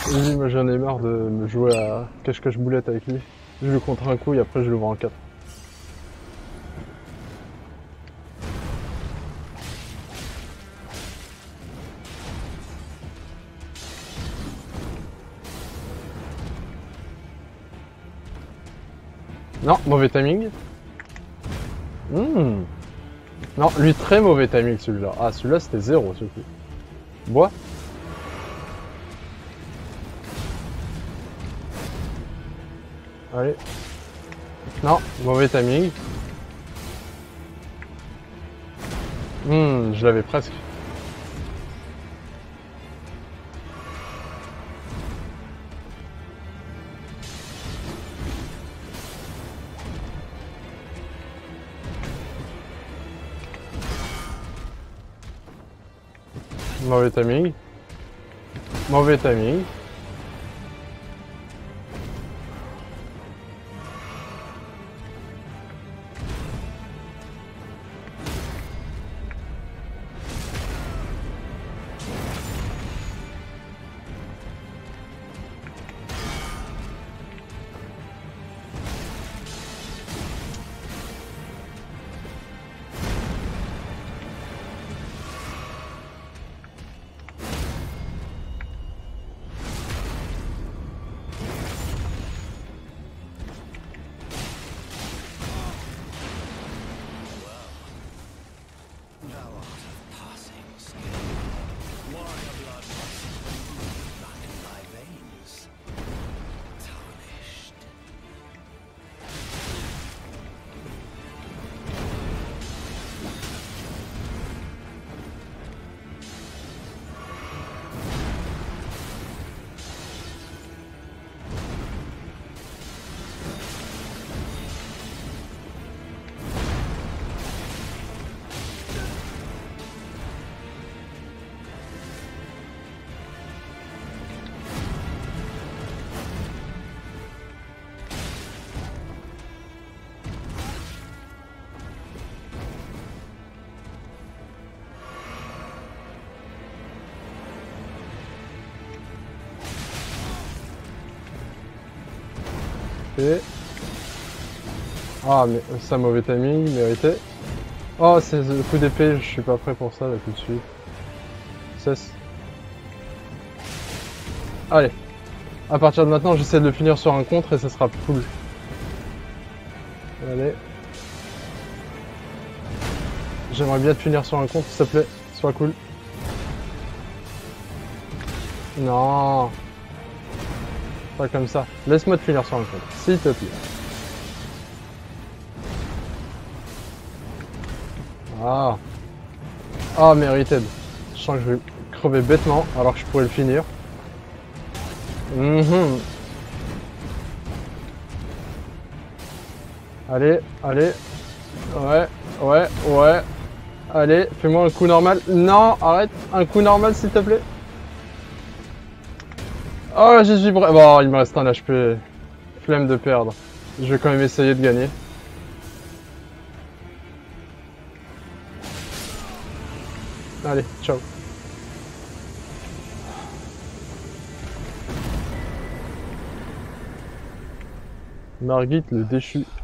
Lui, moi j'en ai marre de me jouer à cache-cache boulette avec lui. Je lui contre un coup et après je l'ouvre en 4. Non, mauvais timing. Non, lui très mauvais timing celui-là. Ah, celui-là c'était 0 ce coup. Bois. Allez. Non, mauvais timing. Je l'avais presque. Mauvais timing. Mauvais timing. Et... Ah mais ça mauvais timing, mérité. Oh c'est le coup d'épée, je suis pas prêt pour ça là tout de suite. Cesse. Allez. À partir de maintenant j'essaie de le finir sur un contre et ça sera cool. Allez. J'aimerais bien te finir sur un contre s'il te plaît. Sois cool. Non. Pas comme ça. Laisse-moi te finir sur un contre, s'il te plaît. Ah. Ah, mérited. Je sens que je vais crever bêtement alors que je pourrais le finir. Allez, allez. Ouais, ouais, ouais. Allez, fais-moi un coup normal. Non, arrête. Un coup normal s'il te plaît. Oh, j'ai vibré. Bon, il me reste un HP. Flemme de perdre. Je vais quand même essayer de gagner. Allez, ciao. Margit le déchu.